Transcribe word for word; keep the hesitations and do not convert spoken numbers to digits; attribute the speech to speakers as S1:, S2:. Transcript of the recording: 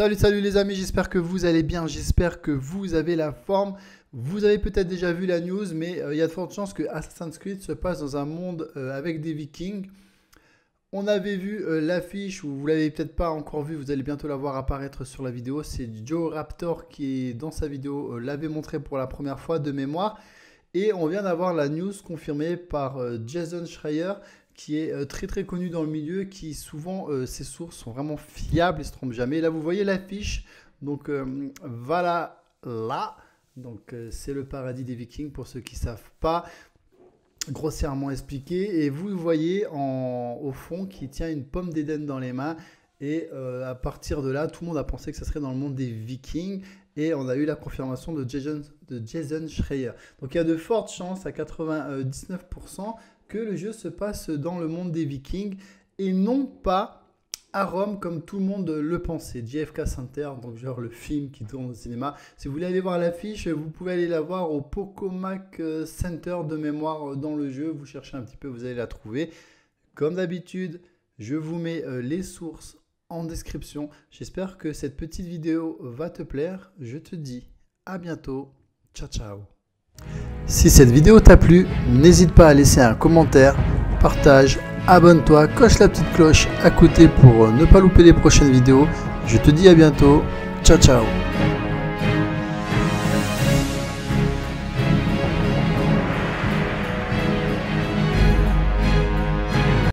S1: Salut, salut les amis, j'espère que vous allez bien, j'espère que vous avez la forme. Vous avez peut-être déjà vu la news, mais il euh, y a de fortes chances que Assassin's Creed se passe dans un monde euh, avec des Vikings. On avait vu euh, l'affiche, ou vous l'avez peut-être pas encore vu, vous allez bientôt la voir apparaître sur la vidéo. C'est Joe Raptor qui est dans sa vidéo, euh, l'avait montré pour la première fois de mémoire. Et on vient d'avoir la news confirmée par euh, Jason Schreier, qui est euh, très très connu dans le milieu, qui souvent euh, ses sources sont vraiment fiables, il ne se trompe jamais. Là vous voyez l'affiche, donc euh, voilà là, donc euh, c'est le paradis des Vikings pour ceux qui ne savent pas, grossièrement expliqué. Et vous voyez en, au fond qui tient une pomme d'Éden dans les mains. Et euh, à partir de là, tout le monde a pensé que ça serait dans le monde des Vikings. Et on a eu la confirmation de Jason, de Jason Schreier. Donc il y a de fortes chances, à quatre-vingt-dix-neuf pour cent, que le jeu se passe dans le monde des Vikings et non pas à Rome comme tout le monde le pensait. J F K Center, donc genre le film qui tourne au cinéma. Si vous voulez aller voir l'affiche, vous pouvez aller la voir au Pocomac Center de mémoire dans le jeu. Vous cherchez un petit peu, vous allez la trouver. Comme d'habitude, je vous mets les sources en description. J'espère que cette petite vidéo va te plaire. Je te dis à bientôt. Ciao, ciao. Si cette vidéo t'a plu, n'hésite pas à laisser un commentaire, partage, abonne-toi, coche la petite cloche à côté pour ne pas louper les prochaines vidéos. Je te dis à bientôt. Ciao, ciao.